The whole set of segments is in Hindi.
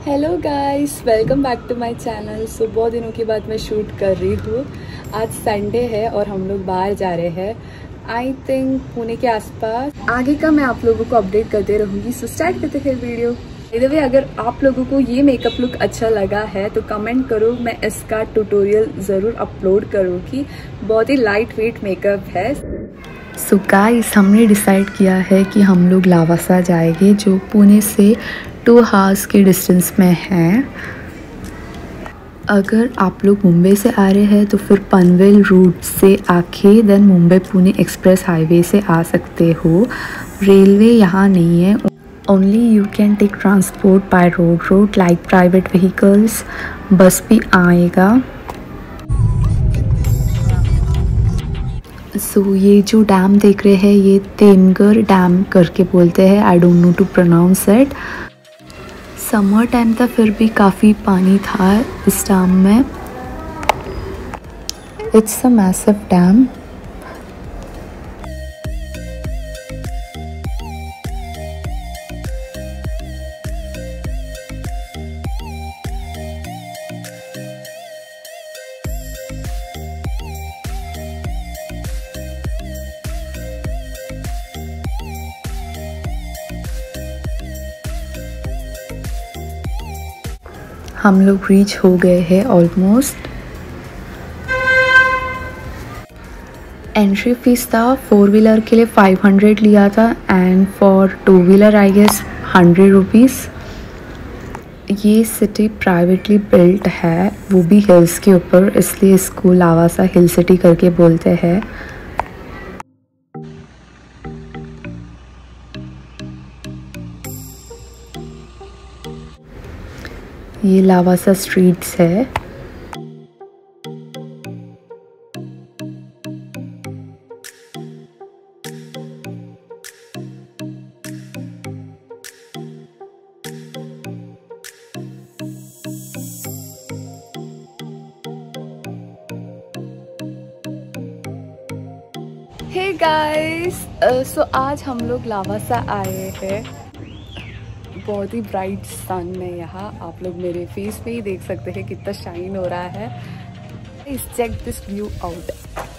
Hello guys, welcome back to my channel. So बहुत दिनों के बाद मैं शूट कर रही हूँ। आज संडे है और हम लोग बाहर जा रहे हैं, आई थिंक पुणे के आसपास। आगे का मैं आप लोगों को अपडेट करते रहूँगी। सो स्टार्ट करते हैं वीडियो। इधर वे अगर आप लोगों को ये मेकअप लुक अच्छा लगा है तो कमेंट करो, मैं इसका ट्यूटोरियल ज़रूर अपलोड करूँगी। बहुत ही लाइट वेट मेकअप है। सो गाइस, हमने डिसाइड किया है कि हम लोग लावासा जाएंगे, जो पुणे से 2 आवर्स के डिस्टेंस में है। अगर आप लोग मुंबई से आ रहे हैं तो फिर पनवेल रूट से आके then Mumbai Pune express highway से आ सकते हो। रेलवे यहाँ नहीं है, only you can take transport by road like private vehicles. Bus भी आएगा। सो ये जो डैम देख रहे हैं ये तेमगर डैम करके बोलते हैं। I don't know to pronounce it. Summer time था फिर भी काफ़ी पानी था इस डैम में। It's a massive dam. हम लोग रीच हो गए हैं ऑलमोस्ट। एंट्री फीस था 4 व्हीलर के लिए 500 लिया था and for 2 wheeler I guess 100 rupees. ये सिटी प्राइवेटली बिल्ट है, वो भी हिल्स के ऊपर, इसलिए इसको लावासा हिल सिटी करके बोलते हैं। ये लावासा स्ट्रीट्स है। हे गाइस, सो आज हम लोग लावासा आए हैं। बहुत ही ब्राइट सन में यहाँ आप लोग मेरे फेस पे ही देख सकते हैं कितना शाइन हो रहा है। Please check this view out.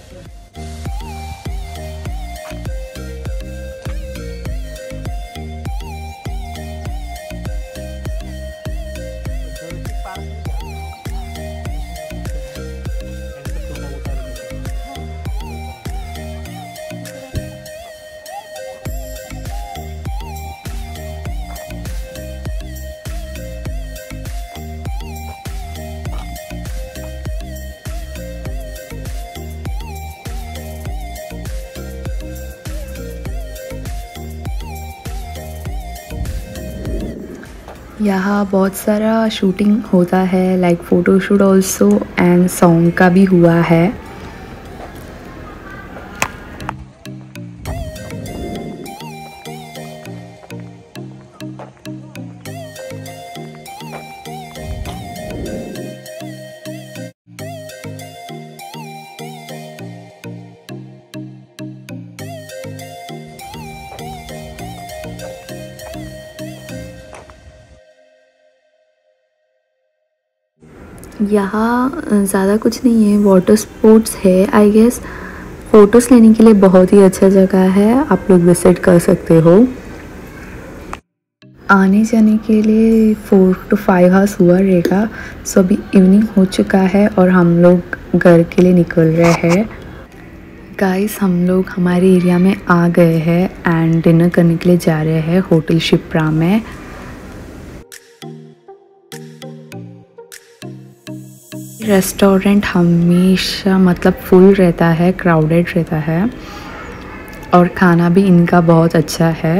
यहाँ बहुत सारा शूटिंग होता है, like photoshoot also and song का भी हुआ है। यहाँ ज़्यादा कुछ नहीं है, वाटर स्पोर्ट्स है आई गेस। फ़ोटोज़ लेने के लिए बहुत ही अच्छा जगह है, आप लोग विजिट कर सकते हो। आने जाने के लिए 4 to 5 आवर्स हुआ रहेगा। सो अभी इवनिंग हो चुका है और हम लोग घर के लिए निकल रहे हैं। गाइस, हम लोग हमारे एरिया में आ गए हैं एंड डिनर करने के लिए जा रहे हैं होटल शिप्रा में। रेस्टोरेंट हमेशा मतलब फुल रहता है, क्राउडेड रहता है और खाना भी इनका बहुत अच्छा है।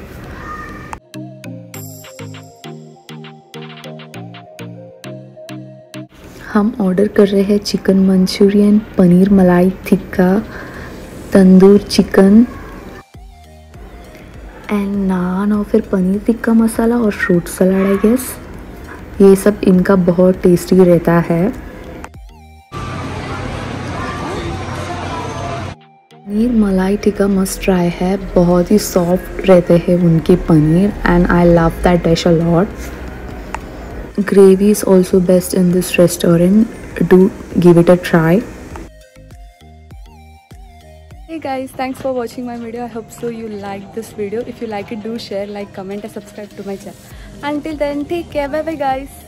हम ऑर्डर कर रहे हैं chicken Manchurian, paneer malai tikka, tandoor chicken and naan और फिर पनीर टिक्का मसाला और फ्रूट सलाद आई गेस। ये सब इनका बहुत टेस्टी रहता है। पनीर मलाई टिक्का मस्ट ट्राई है, बहुत ही सॉफ्ट रहते हैं उनके paneer and I love that dish a lot. Gravy is also best in this restaurant. Do give it a try. Hey guys, thanks for watching my video. I hope so you liked this video. If you like it, do share, like, comment and subscribe to my channel. Until then, take care. Bye bye guys.